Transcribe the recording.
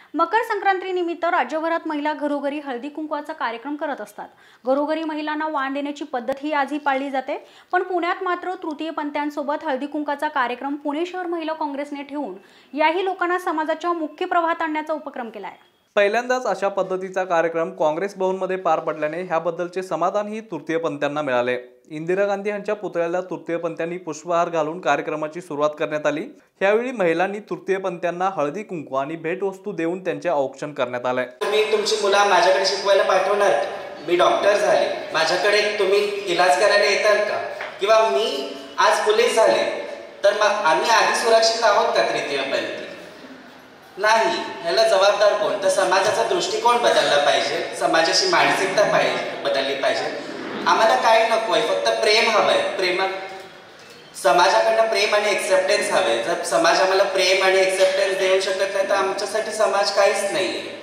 मकर संक्रांतीनिमित्त राज्यभरात महिला घरोघरी हळदी कुंकवाचा कार्यक्रम करत असतात। घरोघरी महिलांना वाण देण्याची पद्धत ही आजही पाळली जाते, पण पुण्यात मात्र तृतीयपंथीयांसोबत हळदी कुंकवाचा कार्यक्रम पुणे शहर महिला काँग्रेसने ठेवून याही लोकांना समाजाच्या मुख्य प्रवाहात आणण्याचा उपक्रम केला आहे। पहिल्यांदाच अशा पद्धतीचा कार्यक्रम काँग्रेस भवनमध्ये पार पडल्याने ह्याबद्दलचे समाधानही तृतीयपंथीयांना मिळाले। इंदिरा गांधी यांच्या पुतळ्याला तृतीयपंथीयांनी पुष्पहार घालून कार्यक्रमाची सुरुवात करण्यात आली। यावेळी महिलांनी तृतीयपंथीयांना हळदी कुंकू आणि भेटवस्तू देऊन त्यांचे औक्षण करण्यात आले। तुम्ही तुमची मुलं माझ्याकडे शिकवायला पाठवणार का? मी डॉक्टर झाले, माझ्याकडे तुम्ही इलाज करायला येतात का? किंवा मी आज पोलीस झाले तर आम्ही आधी सुरक्षित आहोत का तृतीयपंथी? नाही। ह्याला जबाबदार कोण? तर समाजाचा दृष्टिकोन बदलला पाहिजे, समाजाची मानसिकता बदलली पाहिजे। आम्हाला काय नकोय, फक्त प्रेम हवंय। समाजाकडनं प्रेम आणि एक्सेप्टन्स हवे। जर समाज आम्हाला प्रेम आणि एक्सेप्टन्स देऊ शकत नाही तर आमच्यासाठी समाज काहीच नाहीये।